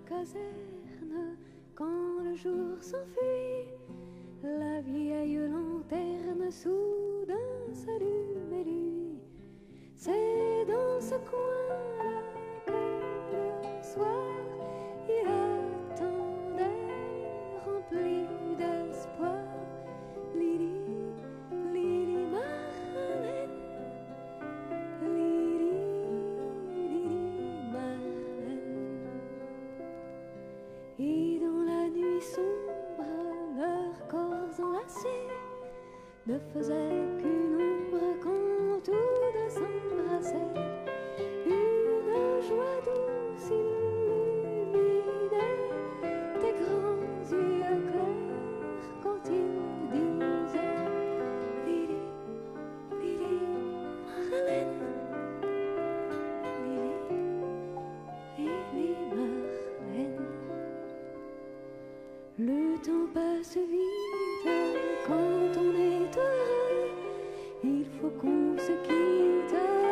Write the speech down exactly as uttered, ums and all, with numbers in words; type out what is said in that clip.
caserne, quand le jour s'enfuit, la vieille lanterne soudain s'allume et lui. C'est dans ce coin-là que le soir il attendait, rempli d'espoir. Lili, Lili Marlène, Lili, Lili Marlène. Et dans la nuit sombre, leurs corps enlacés ne faisaient qu'une ombre quand tous deux s'embrassaient. Une joie douce illuminait tes grands yeux clairs quand ils disaient Lili, Lili Marlène, Lili, Lili Marlène. Le temps passe vite quand on est heureux, il faut qu'on se quitte.